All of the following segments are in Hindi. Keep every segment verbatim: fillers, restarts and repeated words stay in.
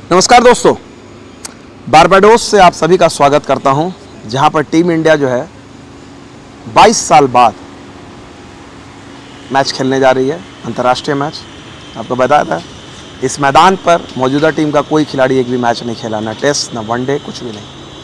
नमस्कार दोस्तों, बारबाडोस से आप सभी का स्वागत करता हूं, जहां पर टीम इंडिया जो है बाईस साल बाद मैच खेलने जा रही है, अंतर्राष्ट्रीय मैच। आपको बताया था इस मैदान पर मौजूदा टीम का कोई खिलाड़ी एक भी मैच नहीं खेला, ना टेस्ट ना वनडे, कुछ भी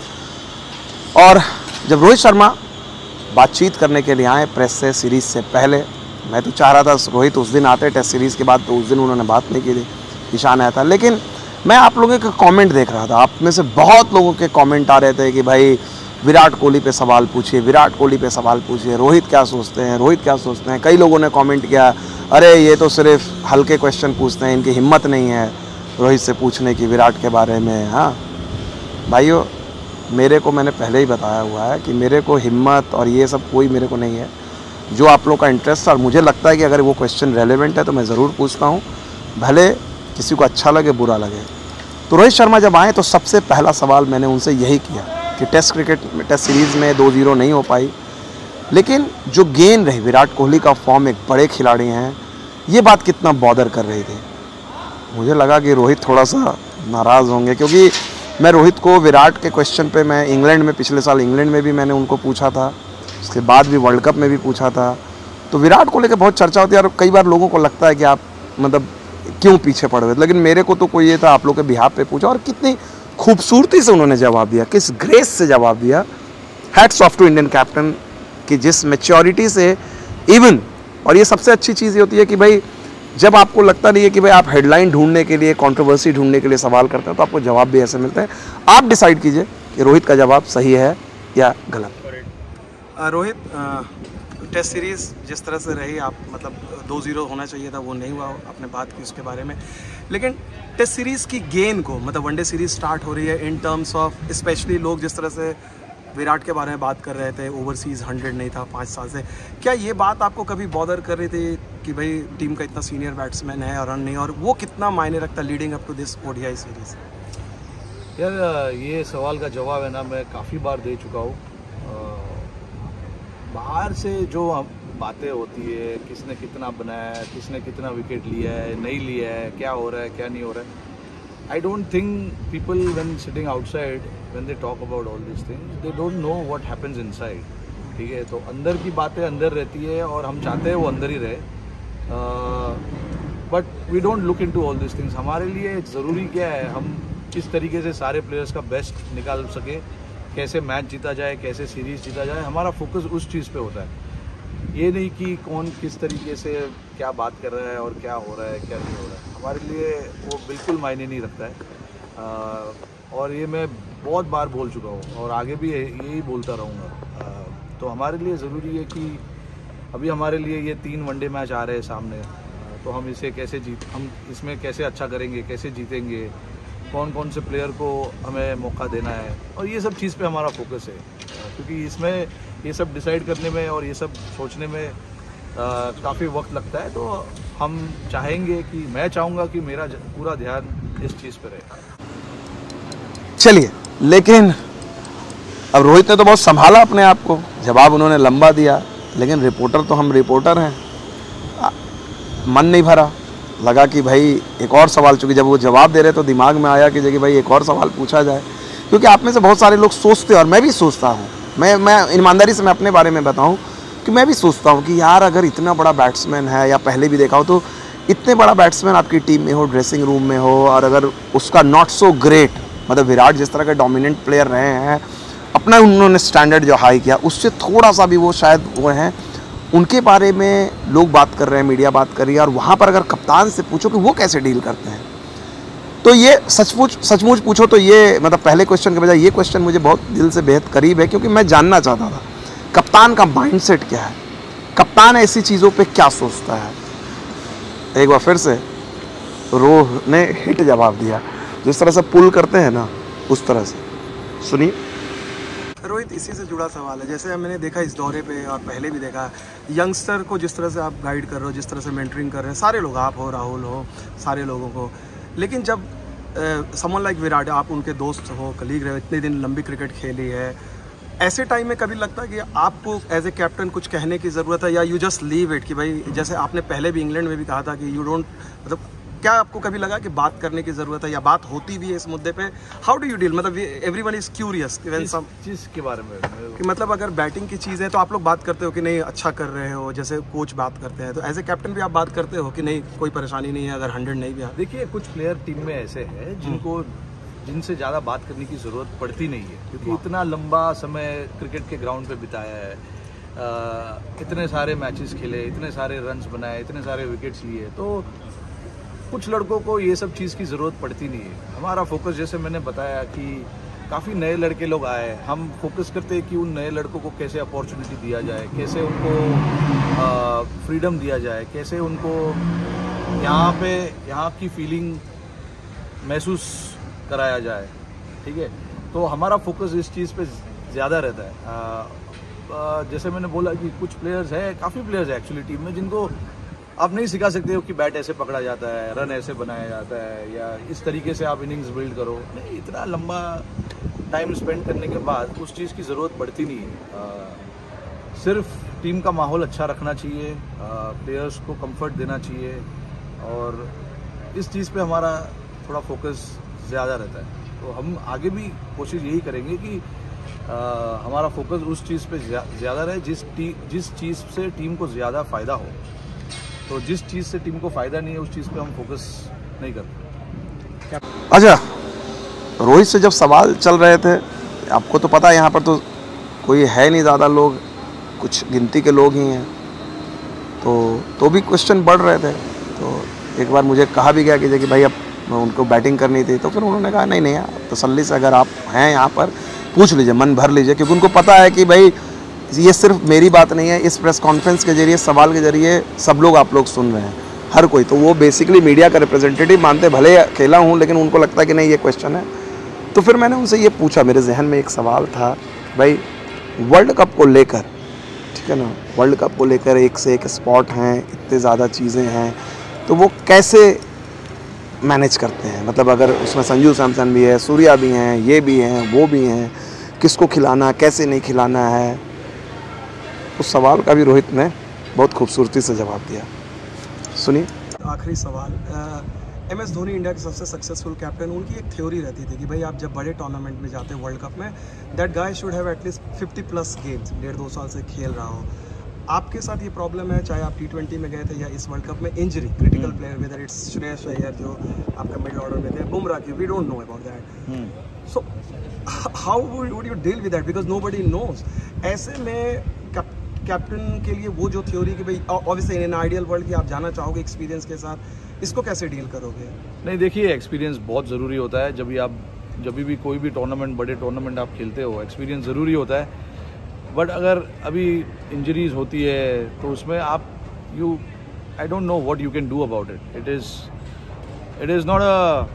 नहीं। और जब रोहित शर्मा बातचीत करने के लिए आए प्रेस से सीरीज़ से पहले, मैं तो चाह रहा था रोहित उस दिन आते टेस्ट सीरीज़ के बाद, तो उस दिन उन्होंने बात नहीं की थी, ईशान आया था। लेकिन मैं आप लोगों के कमेंट देख रहा था, आप में से बहुत लोगों के कमेंट आ रहे थे कि भाई विराट कोहली पे सवाल पूछिए, विराट कोहली पे सवाल पूछिए, रोहित क्या सोचते हैं, रोहित क्या सोचते हैं। कई लोगों ने कमेंट किया, अरे ये तो सिर्फ हल्के क्वेश्चन पूछते हैं, इनकी हिम्मत नहीं है रोहित से पूछने की विराट के बारे में। हाँ भाइयों, मेरे को मैंने पहले ही बताया हुआ है कि मेरे को हिम्मत और ये सब कोई मेरे को नहीं है। जो आप लोग का इंटरेस्ट और मुझे लगता है कि अगर वो क्वेश्चन रेलेवेंट है तो मैं ज़रूर पूछता हूँ, भले किसी को अच्छा लगे बुरा लगे। तो रोहित शर्मा जब आए तो सबसे पहला सवाल मैंने उनसे यही किया कि टेस्ट क्रिकेट में टेस्ट सीरीज़ में दो जीरो नहीं हो पाई, लेकिन जो गेंद रही विराट कोहली का फॉर्म, एक बड़े खिलाड़ी हैं, ये बात कितना बॉदर कर रही थी। मुझे लगा कि रोहित थोड़ा सा नाराज़ होंगे, क्योंकि मैं रोहित को विराट के क्वेश्चन पे मैं इंग्लैंड में, पिछले साल इंग्लैंड में भी मैंने उनको पूछा था, उसके बाद भी वर्ल्ड कप में भी पूछा था। तो विराट को लेकर बहुत चर्चा होती है और कई बार लोगों को लगता है कि आप मतलब क्यों पीछे पड़ गए, लेकिन मेरे को तो कोई ये था आप लोग के बिहाफ पे पूछा और कितनी खूबसूरती से उन्होंने जवाब दिया, किस ग्रेस से जवाब दिया। Hats off to Indian captain कि जिस मैच्योरिटी से इवन, और ये सबसे अच्छी चीज़ ये होती है कि भाई जब आपको लगता नहीं है कि भाई आप हेडलाइन ढूंढने के लिए, कंट्रोवर्सी ढूंढने के लिए सवाल करते हैं, तो आपको जवाब भी ऐसे मिलते हैं। आप डिसाइड कीजिए कि रोहित का जवाब सही है या गलत। रोहित, टेस्ट सीरीज़ जिस तरह से रही, आप मतलब दो जीरो होना चाहिए था, वो नहीं हुआ, आपने बात की उसके बारे में। लेकिन टेस्ट सीरीज़ की गेंद को, मतलब वनडे सीरीज़ स्टार्ट हो रही है इन टर्म्स ऑफ, स्पेशली लोग जिस तरह से विराट के बारे में बात कर रहे थे, ओवरसीज़ हंड्रेड नहीं था पाँच साल से, क्या ये बात आपको कभी बॉदर कर रही थी कि भाई टीम का इतना सीनियर बैट्समैन है और रन नहीं, और वो कितना मायने रखता leading up to this ODI series? यार ये सवाल का जवाब है ना, मैं काफ़ी बार दे चुका हूँ। बाहर से जो बातें होती है, किसने कितना बनाया है, किसने कितना विकेट लिया है, नहीं लिया है, क्या हो रहा है, क्या नहीं हो रहा है, I don't think people when sitting outside when they talk about all this things, they don't know what happens inside. ठीक है, तो अंदर की बातें अंदर रहती है और हम चाहते हैं वो अंदर ही रहे, but we don't look into all this things. हमारे लिए ज़रूरी क्या है, हम किस तरीके से सारे प्लेयर्स का बेस्ट निकाल सके, कैसे मैच जीता जाए, कैसे सीरीज़ जीता जाए, हमारा फोकस उस चीज़ पे होता है। ये नहीं कि कौन किस तरीके से क्या बात कर रहा है और क्या हो रहा है, क्या नहीं हो रहा है, हमारे लिए वो बिल्कुल मायने नहीं रखता है। आ, और ये मैं बहुत बार बोल चुका हूँ और आगे भी यही बोलता रहूँगा। तो हमारे लिए ज़रूरी है कि अभी हमारे लिए ये तीन वनडे मैच आ रहे हैं सामने, तो हम इसे कैसे जीत हम इसमें कैसे अच्छा करेंगे, कैसे जीतेंगे, कौन कौन से प्लेयर को हमें मौका देना है, और ये सब चीज़ पे हमारा फोकस है। क्योंकि इसमें ये सब डिसाइड करने में और ये सब सोचने में काफ़ी वक्त लगता है, तो हम चाहेंगे कि मैं चाहूँगा कि मेरा पूरा ध्यान इस चीज़ पे रहे। चलिए, लेकिन अब रोहित ने तो बहुत संभाला अपने आप को, जवाब उन्होंने लंबा दिया, लेकिन रिपोर्टर तो हम रिपोर्टर हैं, मन नहीं भरा, लगा कि भाई एक और सवाल, चूँकि जब वो जवाब दे रहे तो दिमाग में आया कि जगह भाई एक और सवाल पूछा जाए, क्योंकि आप में से बहुत सारे लोग सोचते हैं और मैं भी सोचता हूँ, मैं मैं ईमानदारी से मैं अपने बारे में बताऊँ कि मैं भी सोचता हूँ कि यार अगर इतना बड़ा बैट्समैन है, या पहले भी देखा हो, तो इतने बड़ा बैट्समैन आपकी टीम में हो, ड्रेसिंग रूम में हो, और अगर उसका नॉट सो ग्रेट, मतलब विराट जिस तरह के डोमिनेंट प्लेयर रहे हैं, अपना उन्होंने स्टैंडर्ड जो हाई किया, उससे थोड़ा सा भी वो शायद वो हैं, उनके बारे में लोग बात कर रहे हैं, मीडिया बात कर रही है, और वहाँ पर अगर कप्तान से पूछो कि वो कैसे डील करते हैं, तो ये सचमुच सचमुच पूछो तो ये मतलब पहले क्वेश्चन के बजाय ये क्वेश्चन मुझे बहुत दिल से बेहद करीब है, क्योंकि मैं जानना चाहता था कप्तान का माइंडसेट क्या है, कप्तान ऐसी चीज़ों पे क्या सोचता है। एक बार फिर से रोह ने हिट जवाब दिया, जिस तरह से पुल करते हैं ना, उस तरह से। सुनिए रोहित, इसी से जुड़ा सवाल है, जैसे मैंने देखा इस दौरे पे और पहले भी देखा, यंगस्टर को जिस तरह से आप गाइड कर रहे हो, जिस तरह से मेंटरिंग कर रहे हैं, सारे लोग, आप हो, राहुल हो, सारे लोगों को, लेकिन जब समवन लाइक विराट, आप उनके दोस्त हो, कलीग रहे, इतने दिन लंबी क्रिकेट खेली है, ऐसे टाइम में कभी लगता है कि आपको एज ए कैप्टन कुछ कहने की ज़रूरत है, या यू जस्ट लीव इट, कि भाई जैसे आपने पहले भी इंग्लैंड में भी कहा था कि यू डोंट, मतलब क्या आपको कभी लगा कि बात करने की ज़रूरत है या बात होती भी है इस मुद्दे पे? हाउ डू यू डील, मतलब एवरीवन इज़ क्यूरियस चीज़ के बारे में कि मतलब अगर बैटिंग की चीज़ है तो आप लोग बात करते हो कि नहीं अच्छा कर रहे हो, जैसे कोच बात करते हैं, तो एज ए कैप्टन भी आप बात करते हो कि नहीं कोई परेशानी नहीं है अगर हंड्रेड नहीं भी आ? देखिए, कुछ प्लेयर टीम में ऐसे हैं जिनको जिनसे ज़्यादा बात करने की ज़रूरत पड़ती नहीं है, क्योंकि इतना लंबा समय क्रिकेट के ग्राउंड पे बिताया है, आ, इतने सारे मैचेस खेले, इतने सारे रन्स बनाए, इतने सारे विकेट्स लिए, तो कुछ लड़कों को ये सब चीज़ की ज़रूरत पड़ती नहीं है। हमारा फोकस, जैसे मैंने बताया कि काफ़ी नए लड़के लोग आए, हम फोकस करते हैं कि उन नए लड़कों को कैसे अपॉर्चुनिटी दिया जाए, कैसे उनको फ्रीडम दिया जाए, कैसे उनको यहाँ पे यहाँ की फीलिंग महसूस कराया जाए, ठीक है। तो हमारा फोकस इस चीज़ पे ज़्यादा रहता है। आ, आ, जैसे मैंने बोला कि कुछ प्लेयर्स हैं, काफ़ी प्लेयर्स हैं एक्चुअली टीम में, जिनको आप नहीं सिखा सकते हो कि बैट ऐसे पकड़ा जाता है, रन ऐसे बनाया जाता है, या इस तरीके से आप इनिंग्स बिल्ड करो। नहीं, इतना लंबा टाइम स्पेंड करने के बाद उस चीज़ की ज़रूरत पड़ती नहीं है। आ, सिर्फ टीम का माहौल अच्छा रखना चाहिए, प्लेयर्स को कंफर्ट देना चाहिए, और इस चीज़ पे हमारा थोड़ा फोकस ज़्यादा रहता है। तो हम आगे भी कोशिश यही करेंगे कि आ, हमारा फोकस उस चीज़ पे ज़्यादा रहे जिस टी जिस चीज़ से टीम को ज़्यादा फ़ायदा हो। तो जिस चीज़ से टीम को फ़ायदा नहीं है उस चीज़ पे हम फोकस नहीं करते। अच्छा, रोहित से जब सवाल चल रहे थे, आपको तो पता है यहाँ पर तो कोई है नहीं ज़्यादा लोग, कुछ गिनती के लोग ही हैं, तो तो भी क्वेश्चन बढ़ रहे थे। तो एक बार मुझे कहा भी गया कि भाई अब उनको बैटिंग करनी थी, तो फिर उन्होंने कहा नहीं नहीं तसल्ली से अगर आप हैं यहाँ पर पूछ लीजिए, मन भर लीजिए, क्योंकि उनको पता है कि भाई ये सिर्फ मेरी बात नहीं है, इस प्रेस कॉन्फ्रेंस के जरिए, सवाल के जरिए सब लोग आप लोग सुन रहे हैं, हर कोई। तो वो बेसिकली मीडिया का रिप्रेजेंटेटिव मानते, भले खेला हूँ लेकिन उनको लगता है कि नहीं ये क्वेश्चन है। तो फिर मैंने उनसे ये पूछा, मेरे जहन में एक सवाल था भाई वर्ल्ड कप को लेकर, ठीक है ना, वर्ल्ड कप को लेकर एक से एक स्पॉट हैं, इतने ज़्यादा चीज़ें हैं, तो वो कैसे मैनेज करते हैं? मतलब अगर उसमें संजू सैमसन भी है, सूर्या भी हैं, ये भी हैं, वो भी हैं, किसको खिलाना, कैसे नहीं खिलाना है, उस सवाल का भी रोहित ने बहुत खूबसूरती से जवाब दिया। सुनिए। आखिरी सवाल, एम एस धोनी इंडिया के सबसे सक्सेसफुल कैप्टन, उनकी एक थ्योरी रहती थी कि भाई आप जब बड़े टूर्नामेंट में जाते हैं वर्ल्ड कप में, that guy should have at least fifty plus games, डेढ़ दो साल से खेल रहा हो। आपके साथ ये प्रॉब्लम है, चाहे आप टी ट्वेंटी में गए थे या इस वर्ल्ड कप में, injury, critical player, whether it's Shreyas Iyer जो आपका मिडिल ऑर्डर में थे, बुमराह की, we don't know about that. So how would you deal with that, because nobody knows. ऐसे में कैप्टन के लिए वो जो थ्योरी कि भाई ऑब्वियसली इन आइडियल वर्ल्ड की आप जाना चाहोगे एक्सपीरियंस के साथ, इसको कैसे डील करोगे? नहीं, देखिए, एक्सपीरियंस बहुत ज़रूरी होता है। जब भी आप जब भी कोई भी टूर्नामेंट, बड़े टूर्नामेंट आप खेलते हो, एक्सपीरियंस ज़रूरी होता है। बट अगर अभी इंजरीज होती है तो उसमें आप you I don't know what you can do about it. It is it is not a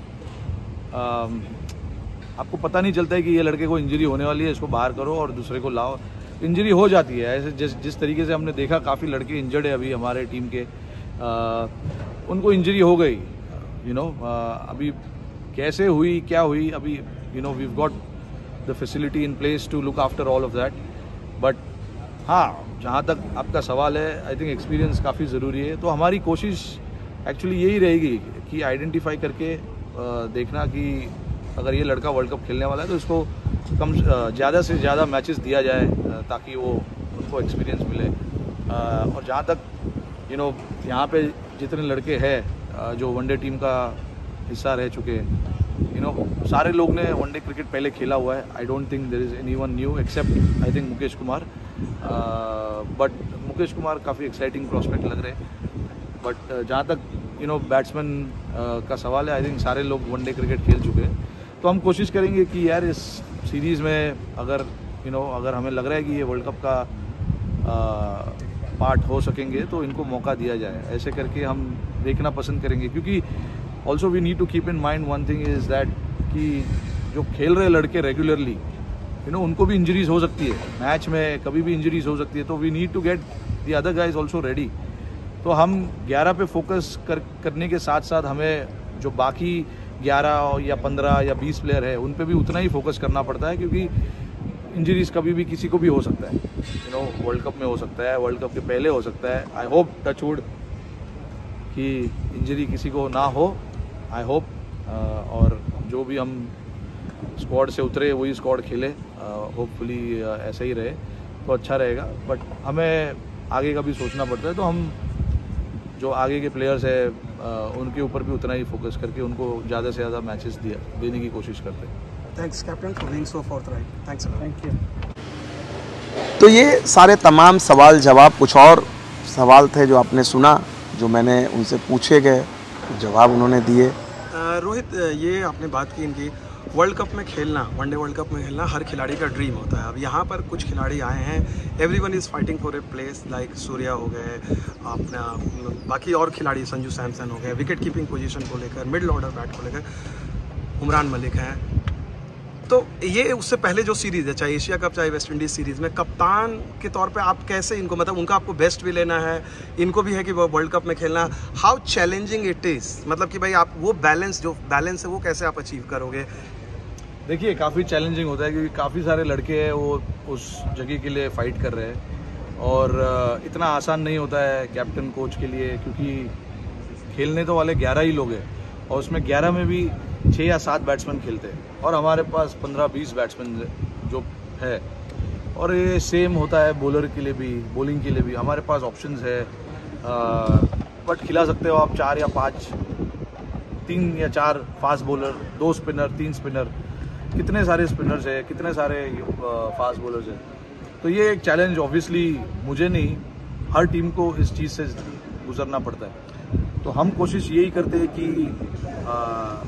आपको पता नहीं चलता है कि ये लड़के को इंजरी होने वाली है, इसको बाहर करो और दूसरे को लाओ। इंजरी हो जाती है ऐसे, जिस जिस तरीके से हमने देखा, काफ़ी लड़के इंजर्ड है अभी हमारे टीम के, आ, उनको इंजरी हो गई, यू नो। अभी कैसे हुई, क्या हुई, अभी you know we got the facility in place to look after all of that. But हाँ, जहाँ तक आपका सवाल है, आई थिंक एक्सपीरियंस काफ़ी ज़रूरी है। तो हमारी कोशिश एक्चुअली यही रहेगी कि आइडेंटिफाई करके आ, देखना कि अगर ये लड़का वर्ल्ड कप खेलने वाला है तो इसको कम ज़्यादा से ज़्यादा मैचेस दिया जाए, ताकि वो उनको एक्सपीरियंस मिले। और जहाँ तक यू नो यहाँ पे जितने लड़के हैं जो वनडे टीम का हिस्सा रह चुके हैं, यू नो सारे लोग ने वनडे क्रिकेट पहले खेला हुआ है। I don't think there is anyone new except I think Mukesh Kumar. But Mukesh Kumar काफ़ी एक्साइटिंग प्रॉस्पेक्ट लग रहे हैं। बट जहाँ तक यू नो बैट्समैन का सवाल है, आई थिंक सारे लोग वनडे क्रिकेट खेल चुके हैं। तो हम कोशिश करेंगे कि यार इस सीरीज़ में अगर यू नो अगर हमें लग रहा है कि ये वर्ल्ड कप का आ, पार्ट हो सकेंगे तो इनको मौका दिया जाए। ऐसे करके हम देखना पसंद करेंगे, क्योंकि also we need to keep in mind one thing is that कि जो खेल रहे लड़के रेगुलरली, यू नो उनको भी इंजरीज हो सकती है, मैच में कभी भी इंजरीज हो सकती है। तो we need to get the other guys also ready. तो हम ग्यारह पे फोकस कर करने के साथ साथ हमें जो बाकी ग्यारह या पंद्रह या बीस प्लेयर है उन पे भी उतना ही फोकस करना पड़ता है, क्योंकि इंजरीज कभी भी किसी को भी हो सकता है। यू नो वर्ल्ड कप में हो सकता है, वर्ल्ड कप के पहले हो सकता है। आई होप टच वुड कि इंजरी किसी को ना हो, आई होप। और जो भी हम स्क्वाड से उतरे वही स्क्वाड खेले, होपफुली ऐसा ही रहे तो अच्छा रहेगा। बट हमें आगे का भी सोचना पड़ता है, तो हम जो आगे के प्लेयर्स हैं उनके ऊपर भी उतना ही फोकस करके उनको ज़्यादा से ज़्यादा मैचेस दिया देने की कोशिश करते हैं। Thanks captain for being so forthright. Thanks thank you. तो ये सारे तमाम सवाल जवाब, कुछ और सवाल थे जो आपने सुना, जो मैंने उनसे पूछे गए, जवाब उन्होंने दिए। रोहित, ये आपने बात की इनकी वर्ल्ड कप में खेलना, वनडे वर्ल्ड कप में खेलना हर खिलाड़ी का ड्रीम होता है। अब यहाँ पर कुछ खिलाड़ी आए हैं, everyone is fighting for a place, like Surya हो गए, अपना बाकी और खिलाड़ी संजू सैमसन हो गए, विकेट कीपिंग पोजीशन को लेकर, मिडिल ऑर्डर बैट को लेकर उमरान मलिक हैं। तो ये उससे पहले जो सीरीज़ है, चाहे एशिया कप चाहे वेस्ट इंडीज़ सीरीज़ में, कप्तान के तौर पे आप कैसे इनको, मतलब उनका आपको बेस्ट भी लेना है, इनको भी है कि वो वर्ल्ड कप में खेलना, हाउ चैलेंजिंग इट इज़, मतलब कि भाई आप वो बैलेंस, जो बैलेंस है वो कैसे आप अचीव करोगे? देखिए, काफ़ी चैलेंजिंग होता है क्योंकि काफ़ी सारे लड़के हैं वो उस जगह के लिए फ़ाइट कर रहे हैं, और इतना आसान नहीं होता है कैप्टन कोच के लिए, क्योंकि खेलने तो वाले ग्यारह ही लोग हैं और उसमें ग्यारह में भी छः या सात बैट्समैन खेलते हैं और हमारे पास पंद्रह बीस बैट्समैन जो है। और ये सेम होता है बॉलर के लिए भी, बॉलिंग के लिए भी हमारे पास ऑप्शंस है, बट खिला सकते हो आप चार या पाँच, तीन या चार फास्ट बॉलर, दो स्पिनर, तीन स्पिनर, कितने सारे स्पिनर्स हैं, कितने सारे फास्ट बॉलर्स हैं। तो ये एक चैलेंज ऑब्वियसली मुझे नहीं, हर टीम को इस चीज़ से गुजरना पड़ता है। तो हम कोशिश यही करते हैं कि आ,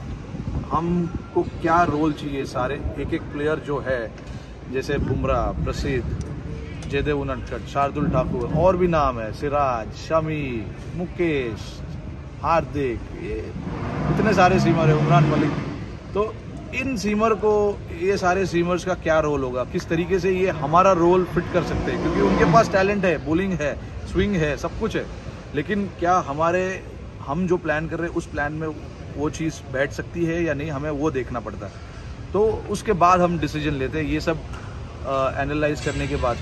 हमको क्या रोल चाहिए, सारे एक एक प्लेयर जो है, जैसे बुमराह, प्रसिद्ध, जयदेव उनडकट, शार्दुल ठाकुर, और भी नाम है, सिराज, शमी, मुकेश, हार्दिक, ये इतने सारे सीमर है, उमरान मलिक। तो इन सीमर को, ये सारे सीमर्स का क्या रोल होगा, किस तरीके से ये हमारा रोल फिट कर सकते हैं, क्योंकि उनके पास टैलेंट है, बॉलिंग है, स्विंग है, सब कुछ है, लेकिन क्या हमारे हम जो प्लान कर रहे हैं उस प्लान में वो चीज़ बैठ सकती है या नहीं, हमें वो देखना पड़ता है। तो उसके बाद हम डिसीजन लेते हैं, ये सब एनालाइज करने के बाद,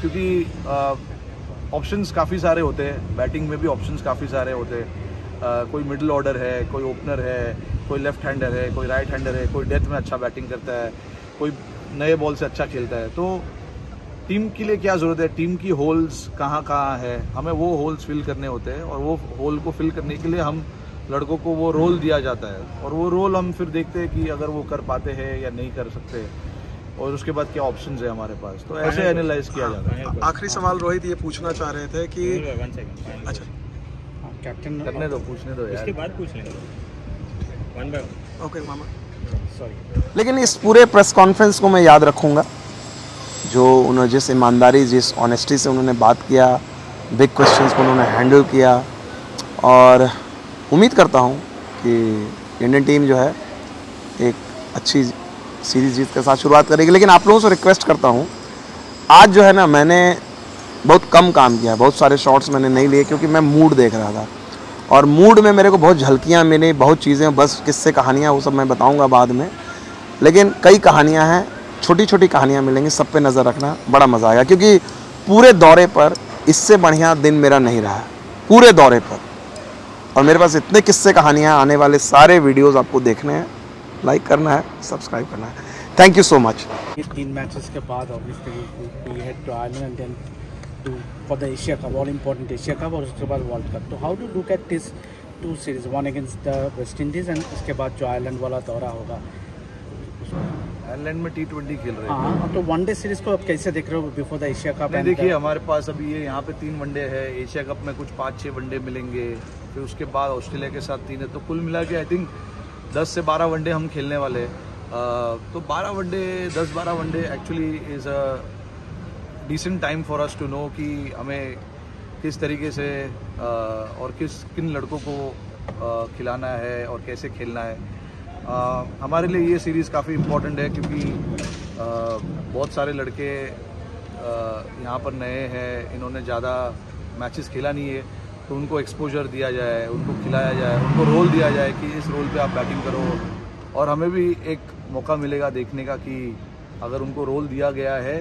क्योंकि ऑप्शंस काफ़ी सारे होते हैं, बैटिंग में भी ऑप्शंस काफ़ी सारे होते हैं। Uh, कोई मिडिल ऑर्डर है, कोई ओपनर है, कोई लेफ्ट हैंडर है, कोई राइट हैंडर है, कोई डेथ में अच्छा बैटिंग करता है, कोई नए बॉल से अच्छा खेलता है। तो टीम के लिए क्या ज़रूरत है, टीम की होल्स कहाँ कहाँ है, हमें वो होल्स फिल करने होते हैं, और वो होल को फिल करने के लिए हम लड़कों को वो रोल दिया जाता है, और वो रोल हम फिर देखते हैं कि अगर वो कर पाते हैं या नहीं कर सकते, और उसके बाद क्या ऑप्शंस है हमारे पास। तो ऐसे एनालाइज किया जाता है। आखिरी सवाल रोहित ये पूछना चाह रहे थे कि अच्छा कैप्टन करने दो, पूछने दो यार, उसके बाद पूछ लेंगे वन बाय वन। ओके मामा, सॉरी। लेकिन इस पूरे प्रेस कॉन्फ्रेंस को मैं याद रखूँगा, जो उन्होंने जिस ईमानदारी, जिस ऑनेस्टी से उन्होंने बात किया, बिग क्वेश्चंस को उन्होंने हैंडल किया, और उम्मीद करता हूँ कि इंडियन टीम जो है एक अच्छी सीरीज जीत के साथ शुरुआत करेगी। लेकिन आप लोगों से रिक्वेस्ट करता हूँ, आज जो है ना, मैंने बहुत कम काम किया, बहुत सारे शॉट्स मैंने नहीं लिए, क्योंकि मैं मूड देख रहा था, और मूड में मेरे को बहुत झलकियाँ मिली, बहुत चीज़ें, बस किस्से कहानियाँ वो सब मैं बताऊँगा बाद में, लेकिन कई कहानियाँ हैं, छोटी छोटी कहानियाँ मिलेंगी, सब पे नज़र रखना, बड़ा मज़ा आएगा। क्योंकि पूरे दौरे पर इससे बढ़िया दिन मेरा नहीं रहा, पूरे दौरे पर, और मेरे पास इतने किस्से कहानियाँ, आने वाले सारे वीडियोस आपको देखने हैं, लाइक करना है, सब्सक्राइब करना है। Thank you so much. तीन मैचेस के बाद obviously we had to Ireland and then to for the Asia cup, all important Asia cup, और उसके बाद वर्ल्ड कप। तो how to look at this two series, one against the West Indies and उसके बाद जो आयरलैंड वाला दौरा होगा, आयरलैंड में टी ट्वेंटी खेल रहे हैं। हाँ, तो वनडे सीरीज को आप कैसे देख रहे हो बिफोर द एशिया कप? नहीं, देखिए, हमारे पास अभी ये यहाँ पे तीन वनडे है, एशिया कप में कुछ पाँच छः वनडे मिलेंगे, फिर उसके बाद ऑस्ट्रेलिया के साथ तीन है, तो कुल मिला के आई थिंक दस से बारह वनडे हम खेलने वाले हैं। तो बारह वनडे, दस बारह one day actually is a decent time for us to know कि हमें किस तरीके से uh, और किस किन लड़कों को uh, खिलाना है और कैसे खेलना है। uh, हमारे लिए ये सीरीज़ काफ़ी इम्पोर्टेंट है, क्योंकि uh, बहुत सारे लड़के uh, यहाँ पर नए हैं, इन्होंने ज़्यादा मैचेस खेला नहीं है, तो उनको एक्सपोजर दिया जाए, उनको खिलाया जाए, उनको रोल दिया जाए कि इस रोल पे आप बैटिंग करो, और हमें भी एक मौका मिलेगा देखने का कि अगर उनको रोल दिया गया है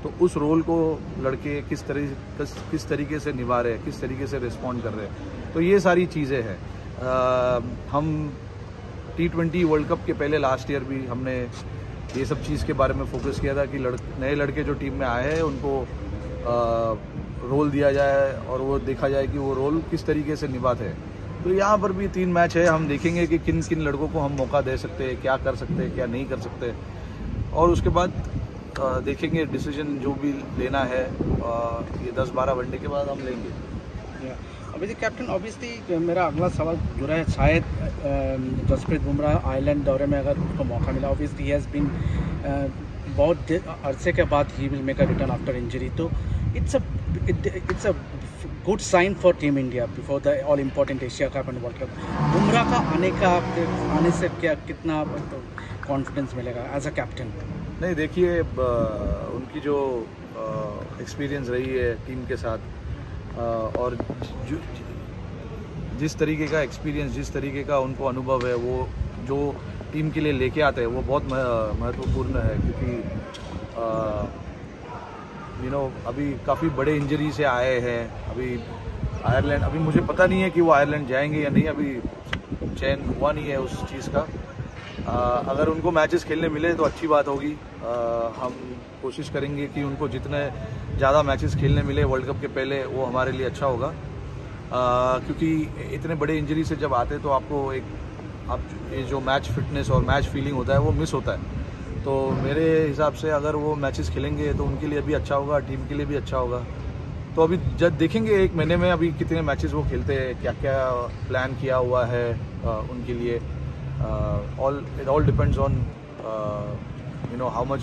तो उस रोल को लड़के किस तरह किस, किस तरीके से निभा रहे हैं, किस तरीके से रिस्पॉन्ड कर रहे हैं, तो ये सारी चीज़ें हैं। हम टी ट्वेंटी वर्ल्ड कप के पहले लास्ट ईयर भी हमने ये सब चीज़ के बारे में फोकस किया था कि लड़ नए लड़के जो टीम में आए हैं उनको आ, रोल दिया जाए और वो देखा जाए कि वो रोल किस तरीके से निभाते हैं। तो यहाँ पर भी तीन मैच है, हम देखेंगे कि किन किन लड़कों को हम मौका दे सकते हैं, क्या कर सकते हैं, क्या नहीं कर सकते, और उसके बाद देखेंगे डिसीजन जो भी लेना है ये दस बारह वनडे के बाद हम लेंगे। अभी कैप्टन ऑब्वियसली मेरा अगला सवाल जुड़ा है, शायद जसप्रीत बुमराह आयरलैंड दौरे में अगर उसको मौका मिला, ऑब्वियसली ही हैज़ बीन बहुत अरसे के बाद ही will make a return after injury, तो it's a it's a good sign for team India before the all important Asia cup and world cup. Bumrah का आने का आने से क्या कितना कॉन्फिडेंस मिलेगा एज अ कैप्टन? नहीं, देखिए उनकी जो एक्सपीरियंस रही है टीम के साथ और जो, जिस तरीके का एक्सपीरियंस, जिस तरीके का उनको अनुभव है, वो जो टीम के लिए लेके आते हैं वो बहुत महत्वपूर्ण है, क्योंकि यू नो अभी काफ़ी बड़े इंजरी से आए हैं। अभी आयरलैंड, अभी मुझे पता नहीं है कि वो आयरलैंड जाएंगे या नहीं, अभी चयन हुआ नहीं है उस चीज़ का। आ, अगर उनको मैचेस खेलने मिले तो अच्छी बात होगी। आ, हम कोशिश करेंगे कि उनको जितने ज़्यादा मैचेस खेलने मिले वर्ल्ड कप के पहले वो हमारे लिए अच्छा होगा, आ, क्योंकि इतने बड़े इंजरी से जब आते तो आपको एक आप ये जो मैच फिटनेस और मैच फीलिंग होता है वो मिस होता है। तो मेरे हिसाब से अगर वो मैचेस खेलेंगे तो उनके लिए भी अच्छा होगा, टीम के लिए भी अच्छा होगा। तो अभी जब देखेंगे एक महीने में अभी कितने मैचेस वो खेलते हैं, क्या क्या प्लान किया हुआ है आ, उनके लिए। All it all depends on you know how much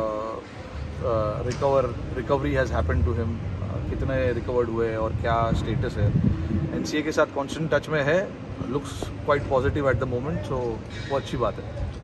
recover recovery has happened to him, कितने रिकवर्ड हुए और क्या स्टेटस है। एनसीए के साथ कॉन्स्टेंट टच में है, looks quite positive at the moment, so वो अच्छी बात है।